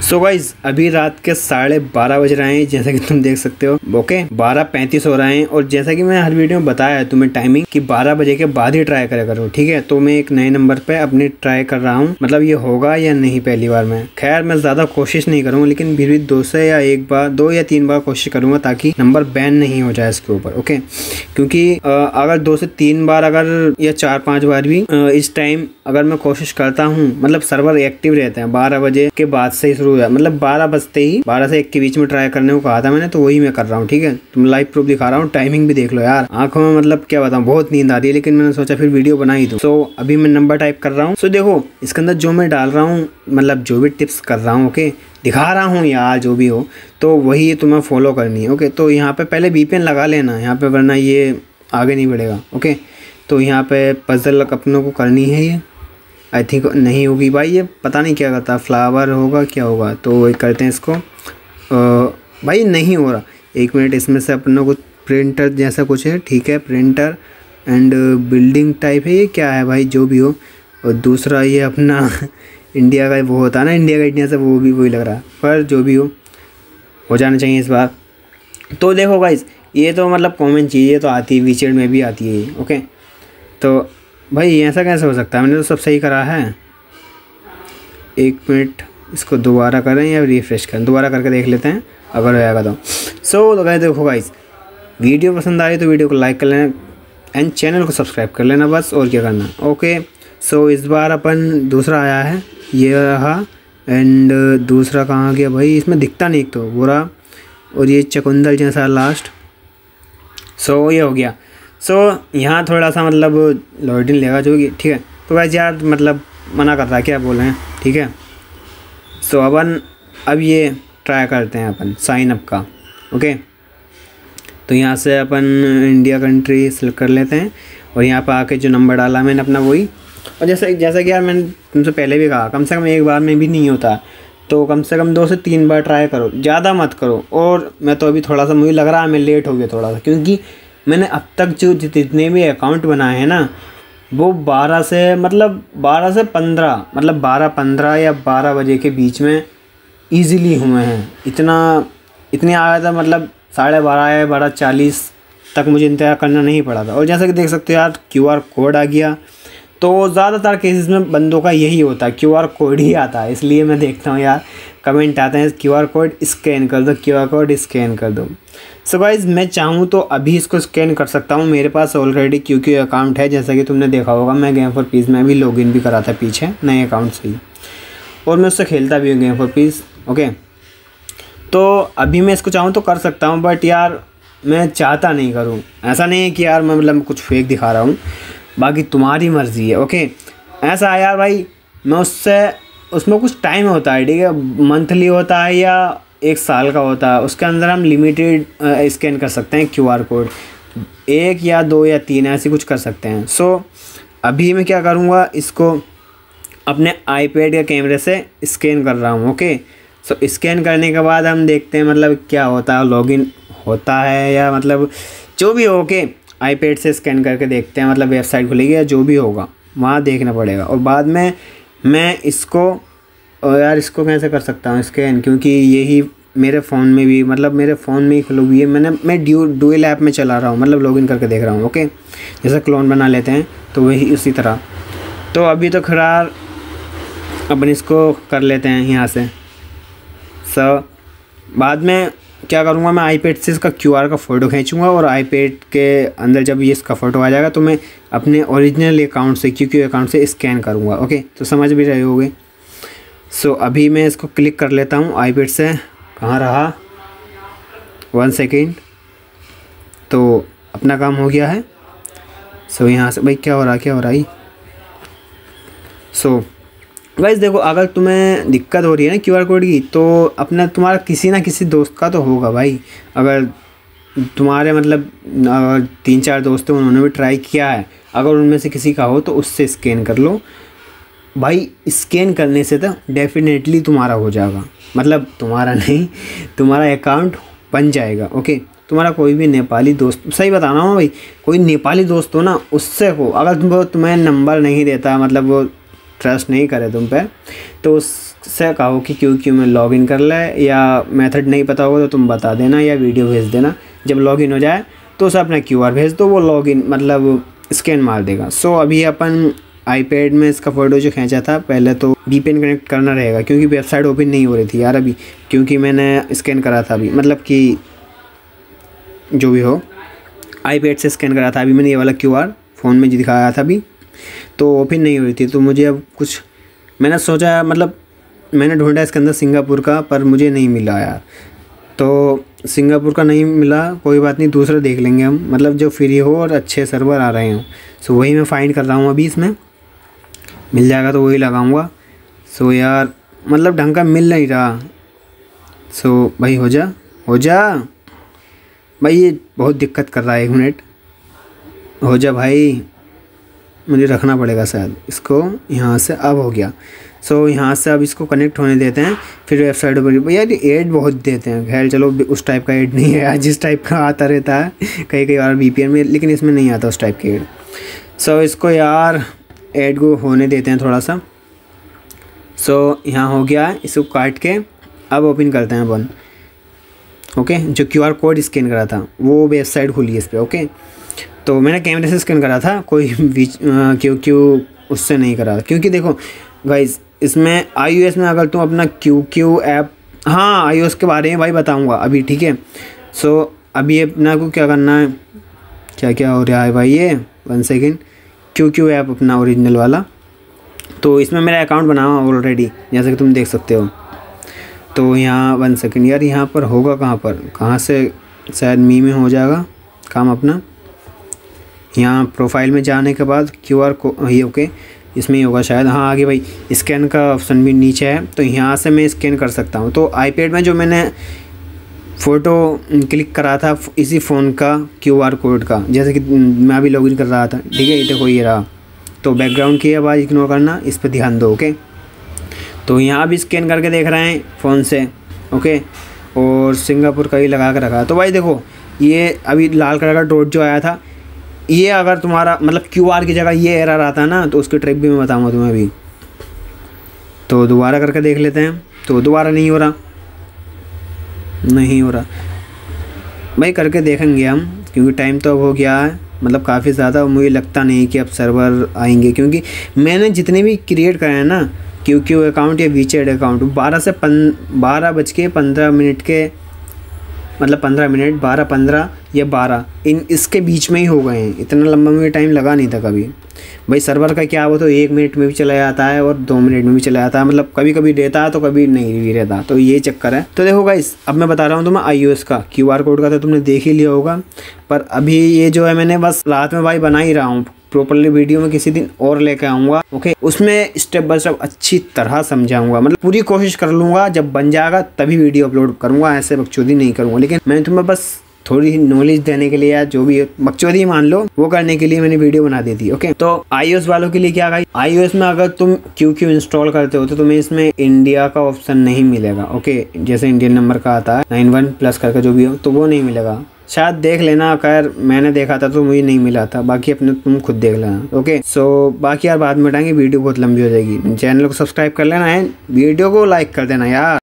So guys अभी रात के 12:30 बज रहे हैं, जैसा कि तुम देख सकते हो। ओके 12:35 हो रहे हैं और जैसा कि मैं हर वीडियो में बताया है तुम्हें टाइमिंग कि 12 बजे के बाद ही ट्राई करा करो, ठीक है। तो मैं एक नए नंबर पे अपनी ट्राई कर रहा हूँ, मतलब ये होगा या नहीं पहली बार में। खैर मैं ज़्यादा कोशिश नहीं करूँगा, लेकिन फिर भी 2 से या 1 बार 2 या 3 बार कोशिश करूँगा ताकि नंबर बैन नहीं हो जाए इसके ऊपर। ओके क्योंकि अगर 2 से 3 बार अगर या 4-5 बार भी इस टाइम अगर मैं कोशिश करता हूँ, मतलब सर्वर एक्टिव रहते हैं 12 बजे के बाद से ही शुरू हुआ, मतलब 12 बजते ही 12 से 1 के बीच में ट्राई करने को कहा था मैंने, तो वही मैं कर रहा हूँ, ठीक है। तुम लाइव प्रूफ दिखा रहा हूँ, टाइमिंग भी देख लो यार। आंखों में मतलब क्या बताऊँ, बहुत नींद आ रही है, लेकिन मैंने सोचा फिर वीडियो बना ही दूँ। सो अभी मैं नंबर टाइप कर रहा हूँ। सो देखो इसके अंदर जो मैं डाल रहा हूँ, मतलब जो भी टिप्स कर रहा हूँ, ओके दिखा रहा हूँ यार, जो भी हो तो वही तुम्हें फॉलो करनी है। ओके तो यहाँ पे पहले VPN लगा लेना यहाँ पे, वरना ये आगे नहीं बढ़ेगा। ओके तो यहाँ पे पजल अपनों को करनी है, ये आई थिंक नहीं होगी भाई, ये पता नहीं क्या करता, फ्लावर होगा क्या होगा, तो वही करते हैं इसको। भाई नहीं हो रहा, 1 मिनट। इसमें से अपनों को प्रिंटर जैसा कुछ है, ठीक है, प्रिंटर एंड बिल्डिंग टाइप है, ये क्या है भाई, जो भी हो। और दूसरा ये अपना इंडिया का वो होता है ना, इंडिया का इंडिया से, वो भी वही लग रहा है, पर जो भी हो जाना चाहिए इस बार। तो देखो गाइस ये तो मतलब कॉमन चीज़ है, तो आती है, वीचेट में भी आती है। ओके तो भाई ऐसा कैसे हो सकता है, मैंने तो सब सही करा है। 1 मिनट इसको दोबारा करें या रिफ्रेश करें, दोबारा करके देख लेते हैं अगर हो जाएगा तो। तो गाइस देखो गाइस, वीडियो पसंद आ रही तो वीडियो को लाइक कर लेना एंड चैनल को सब्सक्राइब कर लेना, बस और क्या करना। ओके सो इस बार अपन दूसरा आया है, ये रहा, एंड दूसरा कहाँ गया भाई, इसमें दिखता नहीं, एक तो बुरा, और ये चकुंदल जैसा लास्ट। सो ये हो गया। सो यहाँ थोड़ा सा मतलब लोडिंग लेगा जो कि, ठीक है। तो वैसे यार मतलब मना कर रहा है, क्या बोल रहे हैं, ठीक है। सो अपन अब ये ट्राई करते हैं अपन साइन अप का। ओके तो यहाँ से अपन इंडिया कंट्री सेलेक्ट कर लेते हैं और यहाँ पर आके जो नंबर डाला मैंने अपना वही। और जैसा कि यार मैंने तुमसे पहले भी कहा, कम से कम 1 बार में भी नहीं होता, तो कम से कम 2 से 3 बार ट्राई करो, ज़्यादा मत करो। और मैं तो अभी थोड़ा सा मुझे लग रहा है मैं लेट हो गया थोड़ा सा, क्योंकि मैंने अब तक जो जितने भी अकाउंट बनाए हैं ना, वो 12 से 15, मतलब 12-15 या 12 बजे के बीच में ईज़िली हुए हैं। इतने आया था, मतलब 12:30 या 12:40 तक मुझे इंतज़ार करना नहीं पड़ा था। और जैसा कि देख सकते हो यार, QR कोड आ गया। तो ज़्यादातर केसेस में बंदों का यही होता है, QR कोड ही आता है, इसलिए मैं देखता हूँ यार कमेंट आते हैं QR कोड स्कैन कर दो, QR कोड स्कैन कर दो। सो गाइज मैं चाहूँ तो अभी इसको स्कैन कर सकता हूँ, मेरे पास ऑलरेडी QQ अकाउंट है, जैसा कि तुमने देखा होगा। मैं गेम फॉर पीस में भी लॉगिन भी करा था पीछे नए अकाउंट से ही, और मैं उससे खेलता भी हूँ गेम फॉर पीस। ओके तो अभी मैं इसको चाहूँ तो कर सकता हूँ, बट यार मैं चाहता नहीं करूँ। ऐसा नहीं है कि यार मैं मतलब कुछ फेक दिखा रहा हूँ, बाकी तुम्हारी मर्ज़ी है। ओके ऐसा है यार भाई, मैं उसमें कुछ टाइम होता है, ठीक है, मंथली होता है या 1 साल का होता है, उसके अंदर हम लिमिटेड स्कैन कर सकते हैं QR कोड, 1 या 2 या 3 ऐसे कुछ कर सकते हैं। सो अभी मैं क्या करूँगा, इसको अपने iPad के कैमरे से स्कैन कर रहा हूँ। ओके सो स्कैन करने के बाद हम देखते हैं मतलब क्या होता है, लॉगिन होता है या मतलब जो भी हो। ओके iPad से स्कैन करके देखते हैं, मतलब वेबसाइट खुलेगी या जो भी होगा वहाँ देखना पड़ेगा। और बाद में मैं इसको यार इसको कैसे कर सकता हूँ स्कैन, क्योंकि यही मेरे फ़ोन में भी, मतलब मेरे फ़ोन में ही खुली हुई है, मैं डुअल ऐप में चला रहा हूँ, मतलब लॉगिन करके देख रहा हूँ। ओके जैसे क्लोन बना लेते हैं तो वही उसी तरह। तो अभी तो खैर अपन इसको कर लेते हैं यहाँ से। बाद में क्या करूँगा, मैं iPad से इसका QR का फ़ोटो खींचूँगा और iPad के अंदर जब ये इसका फ़ोटो आ जाएगा तो मैं अपने ओरिजिनल अकाउंट से, QQ अकाउंट से स्कैन करूँगा। ओके तो समझ भी रहे होगे। सो अभी मैं इसको क्लिक कर लेता हूँ iPad से, कहाँ रहा, 1 सेकेंड, तो अपना काम हो गया है। सो यहाँ से भाई क्या हो रहा है। सो गाइस देखो, अगर तुम्हें दिक्कत हो रही है ना QR कोड की, तो अपना तुम्हारा किसी ना किसी दोस्त का तो होगा भाई। अगर तुम्हारे मतलब 3-4 दोस्त हैं, उन्होंने भी ट्राई किया है, अगर उनमें से किसी का हो तो उससे स्कैन कर लो भाई। स्कैन करने से तो डेफिनेटली तुम्हारा हो जाएगा, मतलब तुम्हारा नहीं, तुम्हारा अकाउंट बन जाएगा। ओके तुम्हारा कोई भी नेपाली दोस्त, सही बता रहा हूँ भाई, कोई नेपाली दोस्त हो ना, उससे हो, अगर तुम्हें नंबर नहीं देता, मतलब वो ट्रस्ट नहीं करे तुम पे, तो से कहो कि क्यों में लॉगिन कर ले, या मेथड नहीं पता होगा तो तुम बता देना या वीडियो भेज देना। जब लॉगिन हो जाए तो उसे अपना QR भेज दो, वो लॉगिन मतलब स्कैन मार देगा। सो अभी अपन आईपैड में इसका फ़ोटो जो खींचा था, पहले तो VPN कनेक्ट करना रहेगा क्योंकि वेबसाइट ओपन नहीं हो रही थी यार अभी, क्योंकि मैंने स्कैन करा था अभी, मतलब कि जो भी हो आईपैड से स्कैन करा था। अभी मैंने ये वाला QR फ़ोन में दिखाया था अभी, तो ओपन नहीं हो रही थी। तो मुझे अब कुछ मैंने सोचा, मतलब मैंने ढूंढा इसके अंदर सिंगापुर का, पर मुझे नहीं मिला यार। तो सिंगापुर का नहीं मिला, कोई बात नहीं, दूसरा देख लेंगे हम, मतलब जो फ्री हो और अच्छे सर्वर आ रहे हों। सो वही मैं फाइंड कर रहा हूँ अभी, इसमें मिल जाएगा तो वही लगाऊंगा। सो यार मतलब ढंग का मिल नहीं रहा। सो भाई हो जा भाई, ये बहुत दिक्कत कर रहा है। 1 मिनट, हो जा भाई, मुझे रखना पड़ेगा शायद इसको यहाँ से। अब हो गया। सो यहाँ से अब इसको कनेक्ट होने देते हैं, फिर वेबसाइट पर यार ऐड बहुत देते हैं। खैर चलो, उस टाइप का ऐड नहीं है यार जिस टाइप का आता रहता है कई बार VPN में, लेकिन इसमें नहीं आता उस टाइप के ऐड। सो इसको यार ऐड को होने देते हैं थोड़ा सा। सो यहाँ हो गया, इसको काट के अब ओपन करते हैं अपन। ओके, जो QR कोड स्कैन करा था वो वेबसाइट खुली है इस पर। ओके, तो मैंने कैमरे से स्कैन करा था, कोई क्यों उससे नहीं करा, क्योंकि देखो गाइस इसमें iOS में अगर तुम अपना QQ ऐप, हाँ iOS के बारे में भाई बताऊंगा अभी, ठीक है। सो अभी अपना को क्या करना है, क्या हो रहा है भाई, ये 1 सेकेंड, QQ ऐप अपना ओरिजिनल वाला। तो इसमें मेरा अकाउंट बना हुआ ऑलरेडी, जैसे कि तुम देख सकते हो। तो यहाँ 1 सेकेंड यार, यहाँ पर होगा कहाँ से, शायद मी में हो जाएगा काम अपना। यहाँ प्रोफाइल में जाने के बाद QR को ये ओके इसमें ही होगा शायद, हाँ आगे भाई स्कैन का ऑप्शन भी नीचे है, तो यहाँ से मैं स्कैन कर सकता हूँ। तो आईपैड में जो मैंने फ़ोटो क्लिक करा था इसी फ़ोन का QR कोड का, जैसे कि मैं अभी लॉगिन कर रहा था, ठीक है, ये देखो ये रहा। तो बैकग्राउंड की आवाज़ इग्नोर करना, इस पर ध्यान दो। ओके, तो यहाँ भी स्कैन करके देख रहे हैं फ़ोन से। ओके, और सिंगापुर का ही लगा कर रखा। तो भाई देखो ये अभी लाल कलर का डॉट जो आया था, ये अगर तुम्हारा मतलब QR की जगह ये एरर आता है ना, तो उसकी ट्रिक भी मैं बताऊंगा तुम्हें अभी। तो दोबारा करके देख लेते हैं। तो दोबारा नहीं हो रहा भाई, करके देखेंगे हम, क्योंकि टाइम तो अब हो गया है, मतलब काफ़ी ज़्यादा। मुझे लगता नहीं कि अब सर्वर आएंगे, क्योंकि मैंने जितने भी क्रिएट करे हैं ना QQ अकाउंट या वीचैट अकाउंट, 12:15 के मतलब 15 मिनट 12-15 या 12 इसके बीच में ही हो गए हैं। इतना लंबा मुझे टाइम लगा नहीं था कभी। भाई सर्वर का क्या, वो तो 1 मिनट में भी चला जाता है और 2 मिनट में भी चला जाता है, मतलब कभी कभी रहता है तो कभी नहीं भी रहता, तो ये चक्कर है। तो देखो गाइस, अब मैं बता रहा हूँ तुम्हें iOS का QR कोड का, तो तुमने देख ही लिया होगा, पर अभी ये जो है मैंने बस रात में भाई बना ही रहा हूँ। प्रॉपर्ली वीडियो में किसी दिन और लेके आऊँगा। ओके, उसमें स्टेप बाय स्टेप अच्छी तरह समझाऊंगा, मतलब पूरी कोशिश कर लूँगा, जब बन जाएगा तभी वीडियो अपलोड करूँगा, ऐसे बकचोदी नहीं करूँगा। लेकिन मैंने तुम्हें बस थोड़ी ही नॉलेज देने के लिए, या जो भी बकचोदी मान लो, वो करने के लिए मैंने वीडियो बना दी थी। ओके, तो iOS वालों के लिए क्या है, iOS में अगर तुम QQ इंस्टॉल करते हो तो तुम्हें इसमें इंडिया का ऑप्शन नहीं मिलेगा। ओके, जैसे इंडियन नंबर का आता है 91+ करके जो भी हो, तो वो नहीं मिलेगा। शायद देख लेना, खैर मैंने देखा था तो मुझे नहीं मिला था, बाकी अपने तुम खुद देख लेना। ओके, सो बाकी यार बाद में बताएंगे, वीडियो बहुत लंबी हो जाएगी। चैनल को सब्सक्राइब कर लेना है, वीडियो को लाइक कर देना यार।